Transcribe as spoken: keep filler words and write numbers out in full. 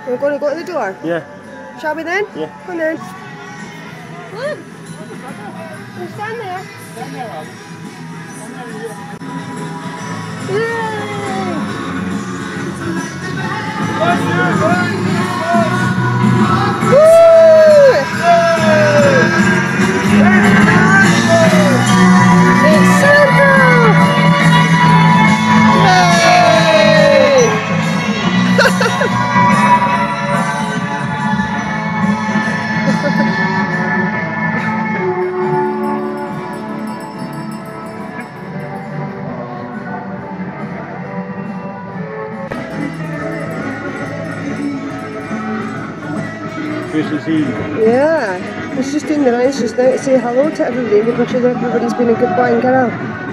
We're going to go to the door? Yeah. Shall we then? Yeah. Come on then. Look! You stand there. Stand there, Rob. Yay! Woo! It's Santa! Yay! Christmas Eve. Yeah, he's just doing the rounds just now to say hello to everybody, making sure that everybody's been a good boy and girl.